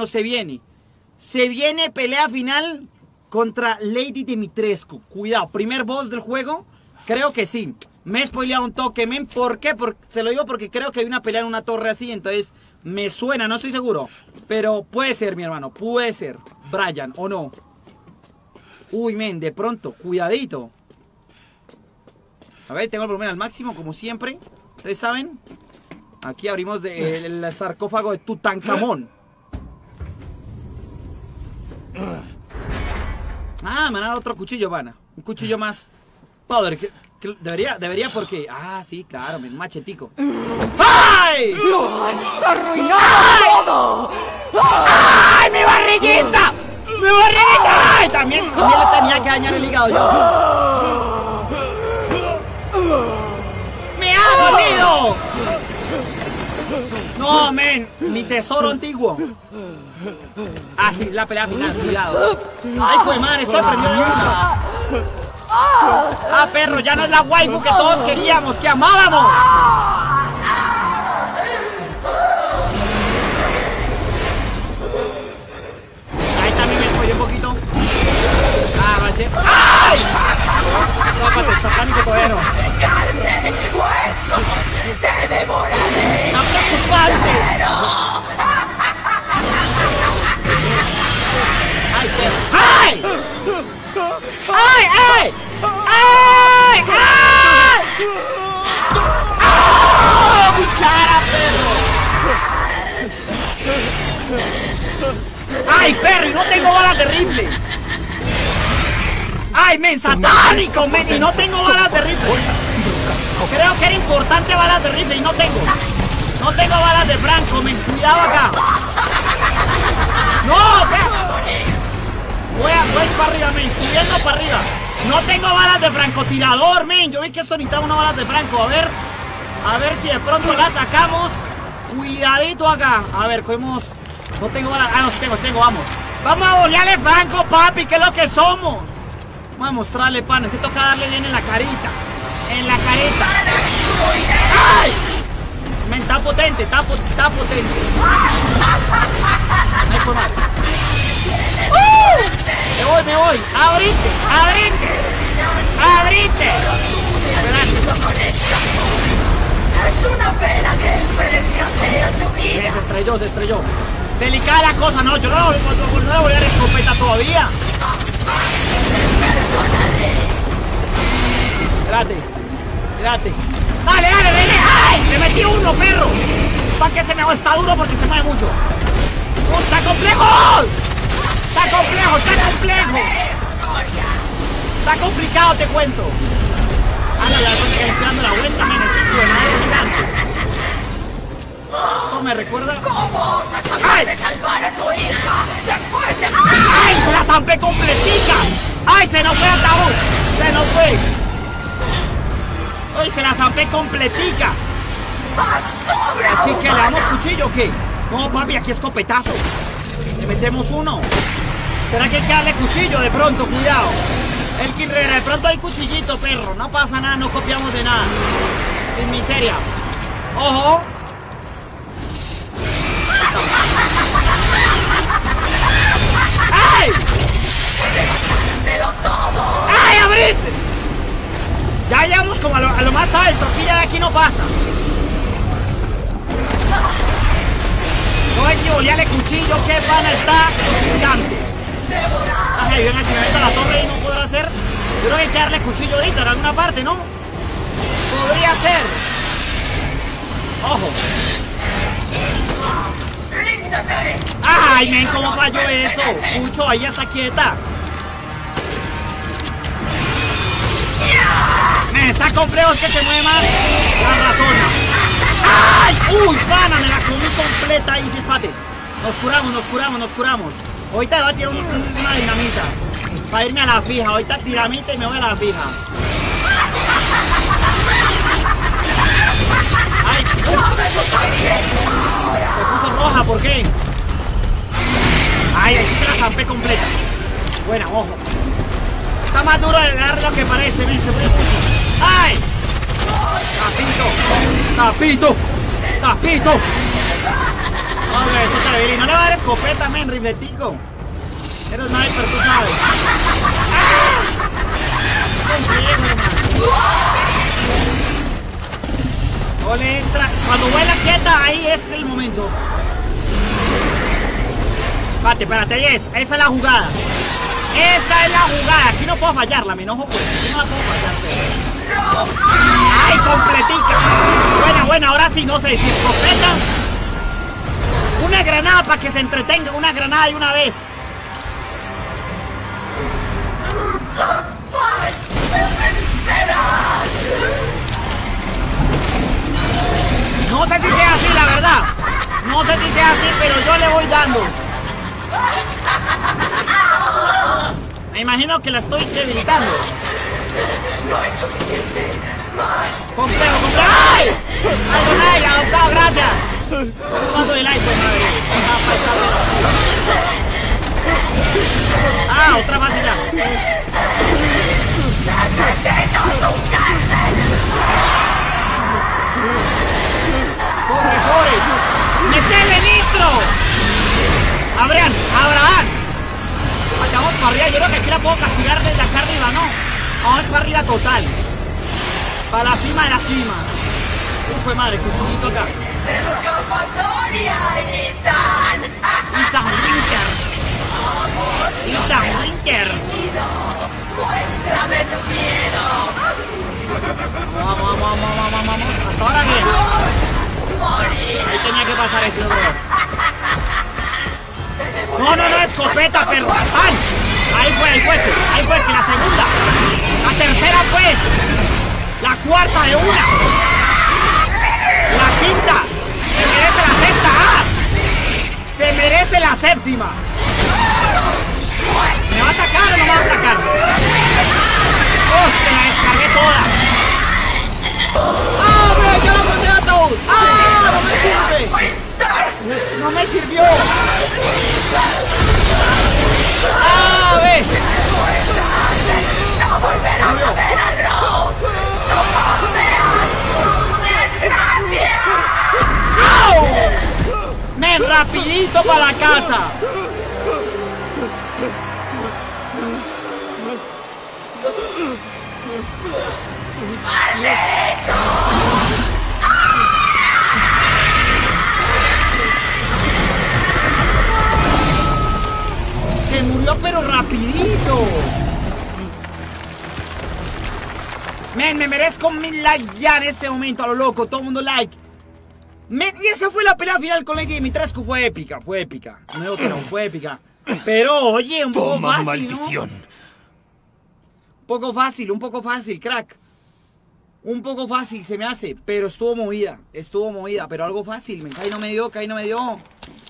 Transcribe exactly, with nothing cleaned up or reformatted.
hermano, se viene. Se viene pelea final contra Lady Dimitrescu. Cuidado, primer boss del juego. Creo que sí. Me he spoileado un toque, men. ¿Por qué? Porque, se lo digo porque creo que hay una pelea en una torre así. Entonces, me suena, no estoy seguro. Pero puede ser, mi hermano. Puede ser. Brian, ¿o no? Uy, men, de pronto. Cuidadito. A ver, tengo el volumen al máximo, como siempre. Ustedes saben. Aquí abrimos de, el, el sarcófago de Tutankamón. Ah, me van a dar otro cuchillo, Vana. Un cuchillo más. Powder, que, que debería, debería porque... Ah, sí, claro, un machetico. ¡Ay! ¡Lo has arruinado todo! ¡Ay, mi barriguita! ¡Mi barriguita! ¡Ay, también, también le tenía que dañar el hígado yo! ¡Me ha dolido! No, men, mi tesoro antiguo. Ah, sí, es la pelea final, cuidado. Ay, pues madre, estoy prendido de una. Ah, perro, ya no es la waifu que todos queríamos, que amábamos. Ahí también me spoilé un poquito. Ah, va a ser. ¡Ay! Tápate, satánico todavía. ¡Carne, hueso! ¡Te devoraré! ¡No preocupante! ¡Ay, perro! ¡Ay! ¡Ay, ay! ¡Ay! ¡Ay! ¡Ah! ¡Mi cara, perro! ¡Ay, perro! ¡Y no tengo balas de rifle! ¡Ay, men! ¡Satánico, men! ¡Y no tengo balas de rifle! Creo que era importante balas de rifle y no tengo. No tengo balas de franco, men. Cuidado acá. ¡No, perro! Voy a, voy para arriba, men. Subiendo para arriba. No tengo balas de francotirador, men. Yo vi que esto necesitaba unas balas de franco. A ver. A ver si de pronto las sacamos. Cuidadito acá. A ver, cogemos. No tengo balas. Ah, no, sí tengo, sí tengo, vamos. Vamos a bolearle franco, papi, que es lo que somos. Vamos a mostrarle, pan. Es que toca darle bien en la carita. En la careta. ¡Ay! Men, está potente, está, está potente. Ay, pues, madre. ¡Uh! Me voy, me voy. ¡Abrite! ¡Abrite! ¡Abrite! Es una pena que el premio sea tu vida. Se estrelló, se estrelló. Delicada la cosa, no, yo no, no, no, no le voy a dar escopeta todavía. Espérate, espérate. Dale, dale, dale. ¡Ay! Le metí uno, perro. Para que se me está duro porque se mueve mucho. ¡Oh, está complejo! Está complejo, está complejo. Está complicado, te cuento. Ah, no, ya después que le estoy dando la vuelta, men, este tío, no es gigante. ¿Cómo me recuerda? ¿Cómo osas hablar de salvar a tu hija después de... ¡Ay, se la zampé completica! ¡Ay, se nos fue el ataúd! ¡Se nos fue! ¡Ay, se la zampé completica! ¿Aquí qué? ¿Le damos cuchillo o qué? No, papi, aquí escopetazo. Le metemos uno. ¿Será que hay que darle cuchillo de pronto? Cuidado. El Kirrera, de pronto hay cuchillito, perro. No pasa nada, no copiamos de nada. Sin miseria. ¡Ojo! ¡Ay! ¡Ay, abrite! Ya llegamos como a lo, a lo más alto. Aquí ya de aquí no pasa. No hay que bolearle cuchillo. ¡Qué pana está! Gigante. Ay, bien, si me meto a la torre y no podrá hacer. Yo creo que hay que darle cuchillo ahorita en alguna parte, ¿no? Podría ser. Ojo. ¡Ay, men! ¿Cómo falló eso? Pucho, ahí está quieta. Men, está complejo, es que se mueve más la ratona. ¡Ay! ¡Uy, pana! Me la comí completa ahí, sí, espate. Nos curamos, nos curamos, nos curamos. Ahorita le voy a tirar un, un, una dinamita para irme a la fija. Ahorita dinamita y me voy a la fija. ¡Ay! Se puso roja, ¿por qué? Ay, ahí sí se la zampé completa. Buena, ojo. Está más duro de dar lo que parece, ven, se puede mucho. ¡Ay! ¡Zapito! ¡Zapito! ¡Zapito! Hombre, eso te debería. No le va a dar escopeta, men, rifletico. Eres sniper, tú sabes. ¡Ah! Complejo, hermano. No le entra. Cuando vuela quieta, ahí es el momento. Espérate, espérate, ahí es. Esa es la jugada. Esta es la jugada. Aquí no puedo fallarla, me enojo pues. Aquí no la puedo fallar, pero... ¡Ay, completica! Buena, buena, ahora sí, no sé si escopeta. Una granada para que se entretenga. Una granada y una vez. No sé si sea así, la verdad. No sé si sea así, pero yo le voy dando. Me imagino que la estoy debilitando. No es suficiente. Más. Complejo, complejo. ¡Ay! ¡Ay, ay, adoptado, gracias! ¿Cuánto de like, pues, madre? Ah, otra más allá. ¡Corre, corre! ¡Metele nitro! ¡Abraham! ¡Abraham! Vamos para arriba, yo creo que aquí la puedo castigar desde acá arriba, ¿no? Vamos para arriba total. Para la cima de la cima. Uf, madre, cuchillito acá. ¡Escapatoria, Ethan! Ethan Winters. Ethan Winters. ¡Muéstrame tu miedo! Vamos, vamos, vamos, vamos, vamos. Hasta ahora bien. Ahí tenía que pasar eso, bro. No, no, no, escopeta, perro. ¡Ay! Ahí fue, ahí fue, ahí fue, que la segunda. La tercera, pues. La cuarta de una. La quinta. Se merece la sexta. ¡Ah! Se merece la séptima. ¿Me va a sacar o no me va a sacar? ¡Oh, se la descargué toda! ¡Ah, bro! ¡Ya la mandé a ataúd! ¡Ah! ¡No me sirve! ¡No me sirvió! ¡Ah, ves! ¡No volverás a ver a Rose! ¡Desgracia! ¡No! ¡Men, rapidito para la casa! ¡Maldito! Se murió pero rapidito. Men, me merezco mil likes ya en este momento, a lo loco, todo el mundo like. Men, y esa fue la pelea final con Lady Dimitrescu, fue épica, fue épica. No digo que no, fue épica. Pero, oye, un poco Toma, fácil, maldición. ¿no? Un poco fácil, un poco fácil, crack. Un poco fácil se me hace, pero estuvo movida, estuvo movida, pero algo fácil, me cae no me dio, cae no me dio.